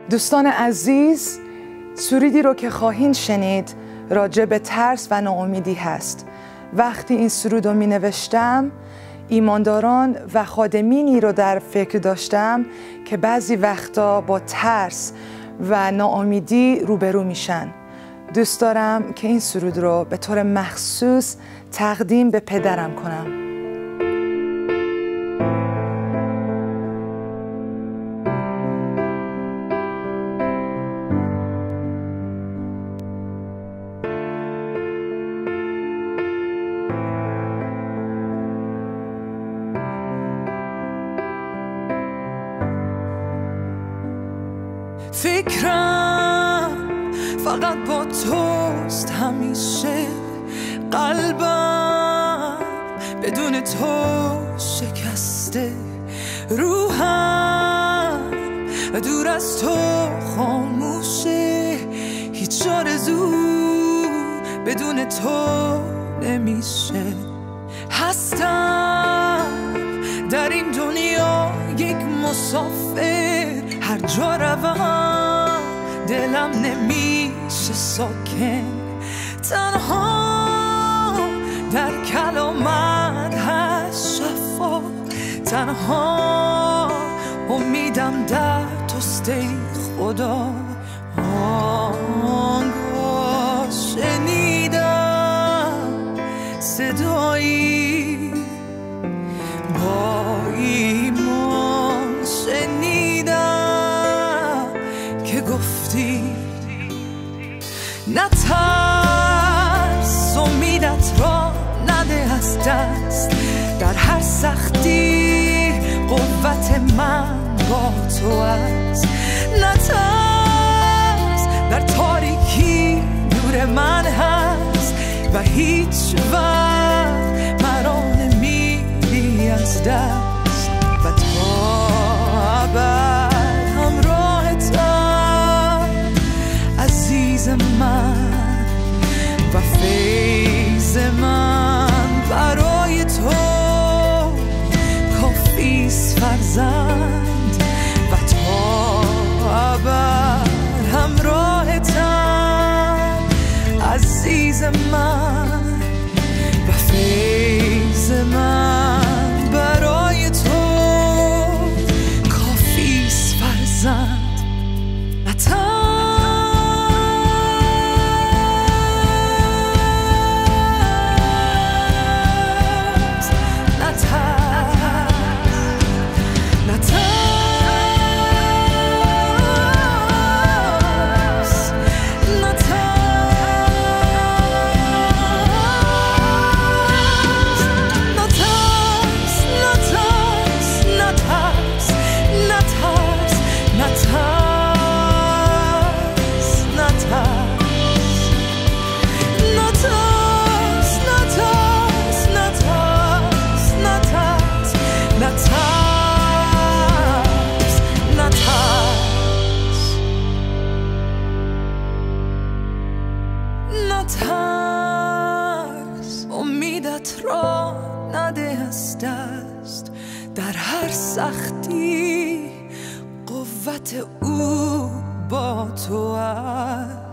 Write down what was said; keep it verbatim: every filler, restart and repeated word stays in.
دوستان عزیز، سرودی رو که خواهید شنید راجع به ترس و ناامیدی هست. وقتی این سرود رو می نوشتم ایمانداران و خادمینی رو در فکر داشتم که بعضی وقتا با ترس و ناامیدی روبرو میشن. دوست دارم که این سرود رو به طور مخصوص تقدیم به پدرم کنم. فکرم فقط با توست همیشه، قلبم بدون تو شکسته، روحم دور از تو خاموشه، هیچ آرزو بدون تو نمیشه. هستم در این دنیا یک مسافر، هر جا روم دلم نمیشه ساکن، تنها در کلامت هست شفا، تنها امیدم در توست ای خدا. آنگاه شنیدم صدایی با ایمان، شنیدم که گفتی نترس، امیدت را نده از دست، در هر سختی قوت من با تو است. نترس، در تاریکی نور من هست و هیچ وقت مرا نمیدی از دست، و تا ابد همراهتم عزیز من و فیض من. برای تو کافیست فرزند و تا ابد همراهتم عزیز من و فیض من. برای تو کافیست فرزند. نترس، امیدت را نده از دست، در هر سختی قوت او با تو است.